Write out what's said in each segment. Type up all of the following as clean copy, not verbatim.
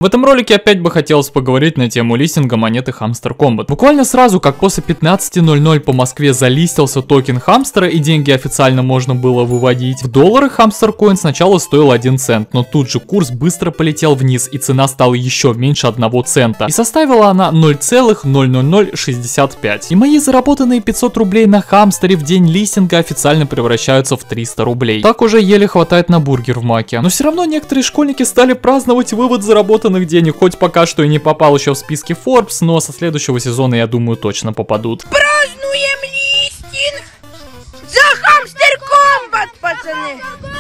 В этом ролике опять бы хотелось поговорить на тему листинга монеты Hamster Kombat. Буквально сразу, как после 15:00 по Москве залистился токен Хамстера и деньги официально можно было выводить, в долларах Hamster Coin сначала стоил 1 цент, но тут же курс быстро полетел вниз и цена стала еще меньше 1 цента. И составила она 0,00065. И мои заработанные 500 рублей на Хамстере в день листинга официально превращаются в 300 рублей. Так уже еле хватает на бургер в Маке. Но все равно некоторые школьники стали праздновать вывод заработанных денег, хоть пока что и не попал еще в списки Forbes, но со следующего сезона, я думаю, точно попадут. Празднуем листинг за Hamster Kombat, пацаны!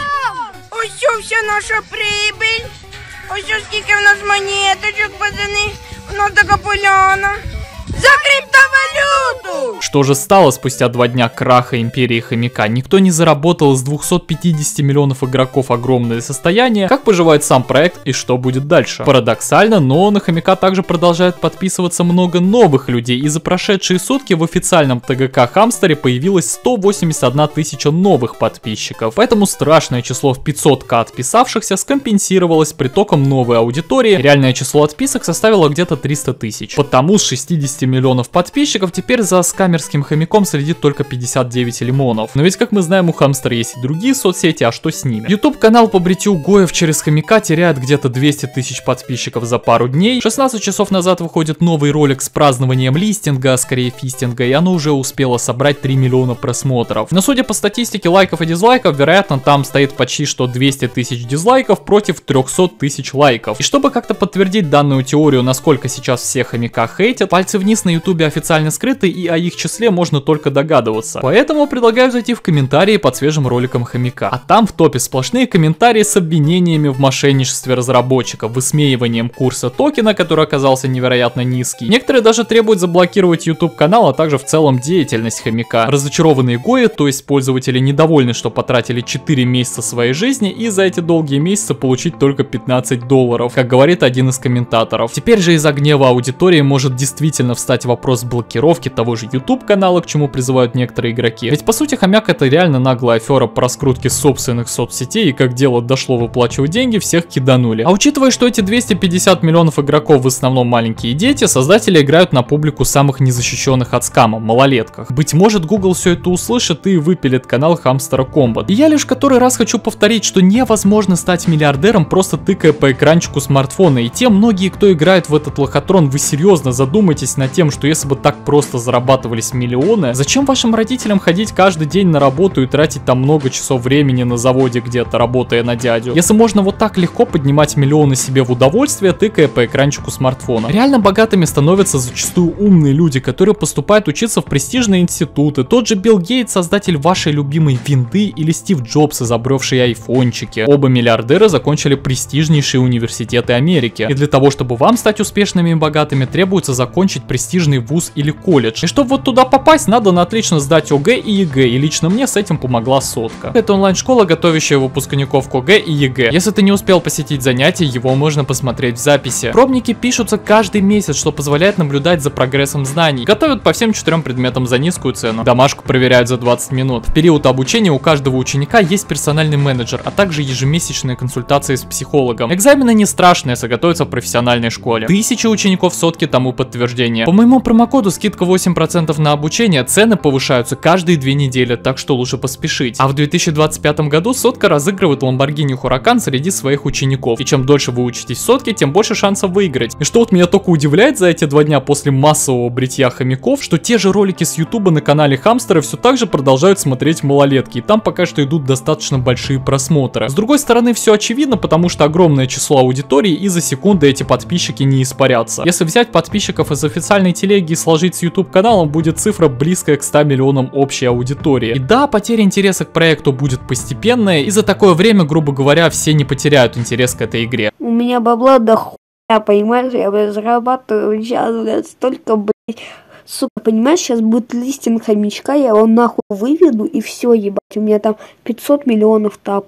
Ось вся наша прибыль. Ось скільки в нас монеточок, пацаны. У нас така поляна. За криптовалюту! Что же стало спустя 2 дня краха империи хомяка? Никто не заработал из 250 миллионов игроков огромное состояние. Как поживает сам проект и что будет дальше? Парадоксально, но на хомяка также продолжает подписываться много новых людей. И за прошедшие сутки в официальном ТГК Хамстере появилось 181 тысяча новых подписчиков. Поэтому страшное число в 500к отписавшихся скомпенсировалось притоком новой аудитории. Реальное число отписок составило где-то 300 тысяч. Потому с 60 миллионов подписчиков теперь за скамерским хомяком следит только 59 лимонов. Но ведь, как мы знаем, у Хамстера есть и другие соцсети, а что с ними? YouTube канал по бритью Гоев через хомяка теряет где-то 200 тысяч подписчиков за пару дней. 16 часов назад выходит новый ролик с празднованием листинга, а скорее фистинга, и оно уже успело собрать 3 миллиона просмотров. Но судя по статистике лайков и дизлайков, вероятно, там стоит почти что 200 тысяч дизлайков против 300 тысяч лайков. И чтобы как-то подтвердить данную теорию, насколько сейчас все хомяка хейтят, пальцы вниз на ютубе официально скрыты, и о их числе можно только догадываться. Поэтому предлагаю зайти в комментарии под свежим роликом хомяка. А там в топе сплошные комментарии с обвинениями в мошенничестве разработчиков, высмеиванием курса токена, который оказался невероятно низкий. Некоторые даже требуют заблокировать YouTube канал, а также в целом деятельность хомяка. Разочарованные гои, то есть пользователи, недовольны, что потратили 4 месяца своей жизни и за эти долгие месяцы получить только 15 долларов, как говорит один из комментаторов. Теперь же из-за гнева аудитории может действительно встать вопрос блокировки того же YouTube канала, к чему призывают некоторые игроки. Ведь по сути хомяк это реально наглая афера по раскрутке собственных соцсетей, и как дело дошло выплачивать деньги, всех киданули. А учитывая, что эти 250 миллионов игроков в основном маленькие дети, создатели играют на публику самых незащищенных от скама, малолетках. Быть может, Google все это услышит и выпилит канал Hamster Kombat. И я лишь который раз хочу повторить, что невозможно стать миллиардером, просто тыкая по экранчику смартфона. И те многие, кто играет в этот лохотрон, вы серьезно задумайтесь над тем, что если бы так просто зарабатывались миллионы, зачем вашим родителям ходить каждый день на работу и тратить там много часов времени на заводе где-то, работая на дядю? Если можно вот так легко поднимать миллионы себе в удовольствие, тыкая по экранчику смартфона. Реально богатыми становятся зачастую умные люди, которые поступают учиться в престижные институты. Тот же Билл Гейтс, создатель вашей любимой винды, или Стив Джобс, изобревший айфончики. Оба миллиардера закончили престижнейшие университеты Америки. И для того, чтобы вам стать успешными и богатыми, требуется закончить престижный вуз или колледж. И чтобы вот туда попасть, надо на отлично сдать ОГЭ и ЕГЭ, и лично мне с этим помогла сотка. Это онлайн-школа, готовящая выпускников к ОГЭ и ЕГЭ. Если ты не успел посетить занятие, его можно посмотреть в записи. Пробники пишутся каждый месяц, что позволяет наблюдать за прогрессом знаний. Готовят по всем 4 предметам за низкую цену. Домашку проверяют за 20 минут. В период обучения у каждого ученика есть персональный менеджер, а также ежемесячные консультации с психологом. Экзамены не страшные, если готовиться в профессиональной школе. 1000 учеников сотки тому подтверждение. По моему промокоду скидка 8% на обучение, цены повышаются каждые 2 недели, так что лучше поспешить. А в 2025 году сотка разыгрывает Lamborghini Huracan среди своих учеников. И чем дольше вы учитесь в сотке, тем больше шансов выиграть. И что вот меня только удивляет за эти 2 дня после массового бритья хомяков, что те же ролики с YouTube на канале Хамстера все так же продолжают смотреть малолетки. И там пока что идут достаточно большие просмотры. С другой стороны, все очевидно, потому что огромное число аудитории, и за секунды эти подписчики не испарятся. Если взять подписчиков из официальной телеги и сложить с YouTube каналом, будет цифра близкая к 100 миллионам общей аудитории. И да, потеря интереса к проекту будет постепенная, и за такое время, грубо говоря, все не потеряют интерес к этой игре. У меня бабла до хуя, понимаешь, я зарабатываю сейчас, блядь, столько, блядь. Сука, понимаешь, сейчас будет листинг хомячка, я его нахуй выведу, и все, ебать, у меня там 500 миллионов тапов, блядь.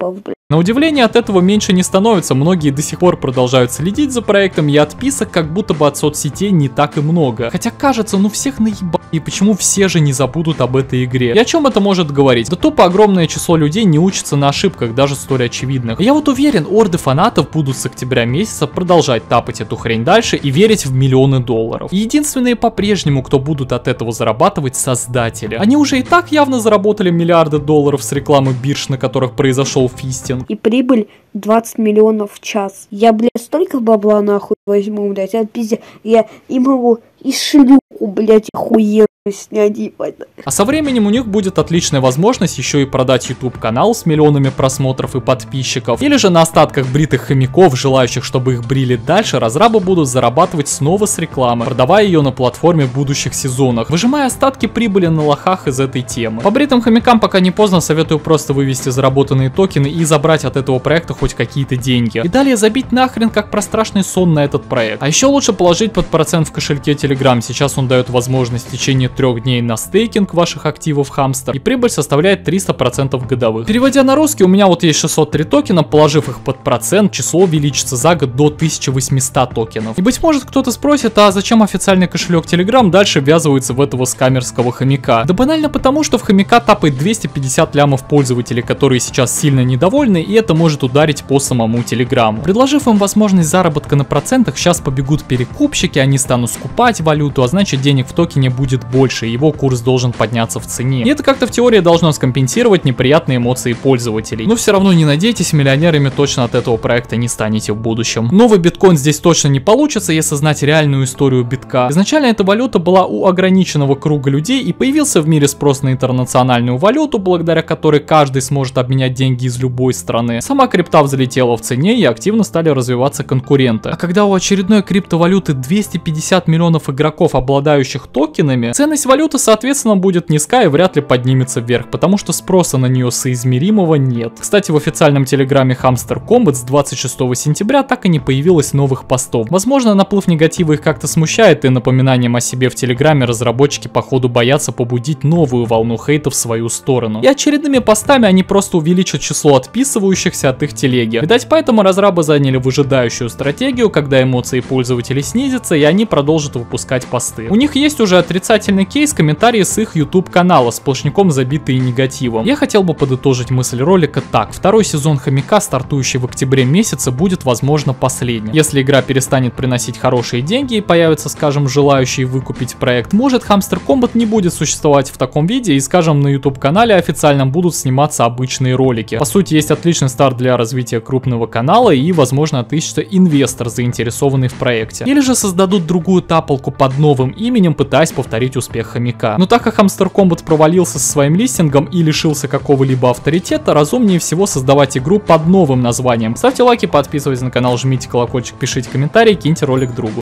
На удивление, от этого меньше не становится, многие до сих пор продолжают следить за проектом, и отписок как будто бы от соцсетей не так и много. Хотя кажется, ну всех наебали, и почему все же не забудут об этой игре? И о чем это может говорить? Да тупо огромное число людей не учатся на ошибках, даже столь очевидных. И я вот уверен, орды фанатов будут с октября месяца продолжать тапать эту хрень дальше и верить в миллионы долларов. И единственные по-прежнему, кто будут от этого зарабатывать, создатели. Они уже и так явно заработали миллиарды долларов с рекламы бирж, на которых произошел фистинг. И прибыль 20 миллионов в час. Я, блядь, столько бабла нахуй возьму, блядь, от пиздец. Я и могу и шлюху, блядь, охуенно снять, ебать. А со временем у них будет отличная возможность еще и продать YouTube канал с миллионами просмотров и подписчиков. Или же на остатках бритых хомяков, желающих, чтобы их брили дальше, разрабы будут зарабатывать снова с рекламы, продавая ее на платформе в будущих сезонах, выжимая остатки прибыли на лохах из этой темы. По бритым хомякам пока не поздно, советую просто вывести заработанные токены и забрать от этого проекта хоть какие-то деньги. И далее забить нахрен как про страшный сон на этот проект. А еще лучше положить под процент в кошельке Telegram. Сейчас он дает возможность в течение 3 дней на стейкинг ваших активов Hamster, и прибыль составляет 300% годовых. Переводя на русский, у меня вот есть 603 токена, положив их под процент, число увеличится за год до 1800 токенов. И быть может кто-то спросит, а зачем официальный кошелек Telegram дальше ввязывается в этого скамерского хомяка? Да банально потому, что в хомяка тапает 250 лямов пользователей, которые сейчас сильно недовольны, и это может ударить по самому Telegram. Предложив им возможность заработка на процентах, сейчас побегут перекупщики, они станут скупать валюту, а значит денег в токене будет больше, и его курс должен подняться в цене. И это как-то в теории должно скомпенсировать неприятные эмоции пользователей. Но все равно не надейтесь, миллионерами точно от этого проекта не станете в будущем. Новый биткоин здесь точно не получится, если знать реальную историю битка. Изначально эта валюта была у ограниченного круга людей, и появился в мире спрос на интернациональную валюту, благодаря которой каждый сможет обменять деньги из любой страны. Сама крипта взлетела в цене, и активно стали развиваться конкуренты. А когда у очередной криптовалюты 250 миллионов игроков, обладающих токенами, ценность валюты, соответственно, будет низка и вряд ли поднимется вверх, потому что спроса на нее соизмеримого нет. Кстати, в официальном телеграме Hamster Combat с 26 сентября так и не появилось новых постов. Возможно, наплыв негатива их как-то смущает, и напоминанием о себе в телеграме разработчики походу боятся побудить новую волну хейта в свою сторону. И очередными постами они просто увеличат число отписывающихся от их телеги. Видать, поэтому разрабы заняли выжидающую стратегию, когда эмоции пользователей снизятся, и они продолжат выпускать посты. У них есть уже отрицательный кейс, комментарии с их YouTube канала, сплошняком забитые негативом. Я хотел бы подытожить мысль ролика так: второй сезон хомяка, стартующий в октябре месяце, будет возможно последним. Если игра перестанет приносить хорошие деньги и появятся, скажем, желающие выкупить проект, может Hamster Combat не будет существовать в таком виде, и, скажем, на YouTube канале официальном будут сниматься обычные ролики. По сути, есть отличный старт для развития крупного канала, и, возможно, отыщется инвестор, заинтересованный в проекте. Или же создадут другую тапалку под новым именем, пытаясь повторить успех хомяка. Но так как Hamster Combat провалился со своим листингом и лишился какого-либо авторитета, разумнее всего создавать игру под новым названием. Ставьте лайки, подписывайтесь на канал, жмите колокольчик, пишите комментарии, киньте ролик другу.